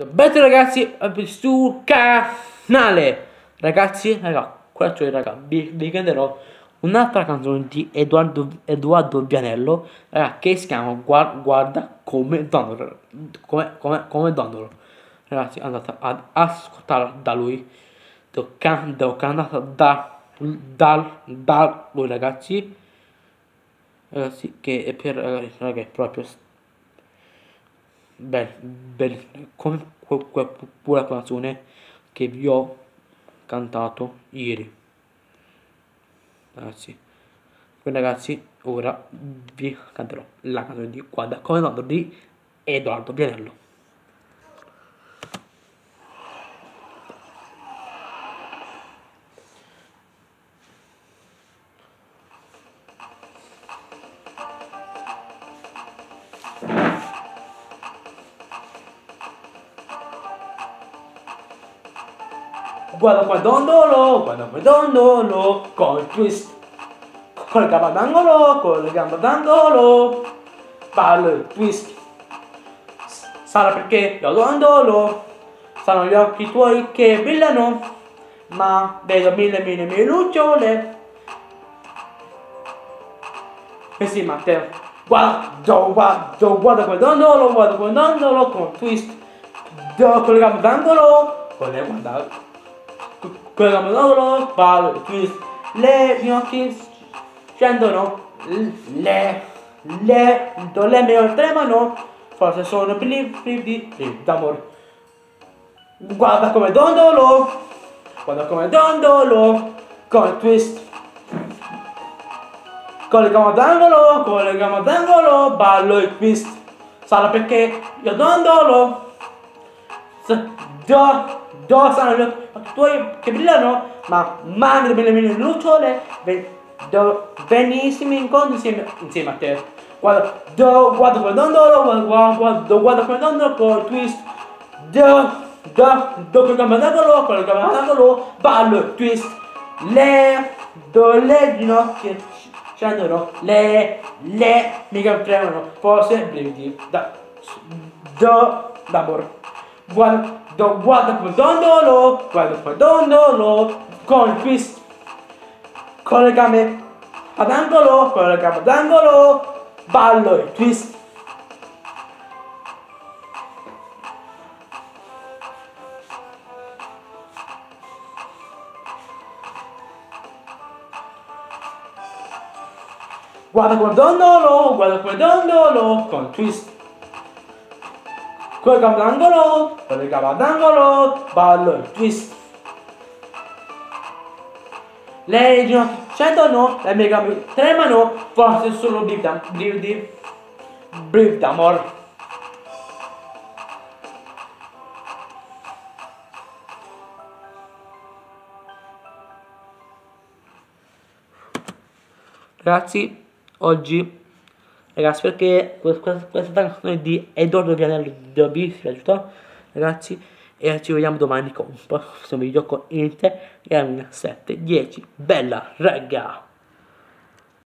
Benvenuti ragazzi sul canale. Ragazzi, questo è vi canterò un'altra canzone di Edoardo Vianello, che si chiama Guarda come Dondolo. Come Dondolo. Ragazzi, andate ad ascoltarla da lui. Devo cantata da lui, ragazzi. Ragazzi, che è per ragazzi, è proprio bene, come quella canzone che vi ho cantato ieri, ragazzi. Quindi ragazzi, ora vi canterò la canzone di Guarda come Dondolo di Edoardo Vianello. Guarda come dondolo, con il twist, con le gambe d'angolo, ballo il twist. Sarà perché io dondolo, saranno gli occhi tuoi che brillano, ma vedo mille lucciole. E sì, Matteo, guarda come dondolo, con il twist, con le gambe d'angolo, con le guarda. Quello che mi parlo, twist, le mie occhi scendono, le mie tremano, forse sono brividi d'amore. Guarda come dondolo, con il twist, con le gambe d'angolo, ballo il twist. Sarà perché io dondolo, saranno gli occhi tuoi che brillano, ma mani mille lucciole, benissimo incontri insieme a te. Guarda come dondolo, guarda come dondolo con il twist, con il gambe d'angolo, ballo il twist, le ginocchia scendono, le mica tremano, forse brividi d'amore. Guarda come dondolo, con il twist, con le gambe d'angolo, ballo il twist. Guarda come dondolo, con il twist, con le gambe d'angolo, ballo il twist. Le ginocchia scendono, le mie gambe tremano, forse solo brividi d'amore. Ragazzi, perché questa canzone di Edoardo Vianello vi è piaciuta, ragazzi, e ci vediamo domani con un prossimo video con Inter e 7-10. Bella raga!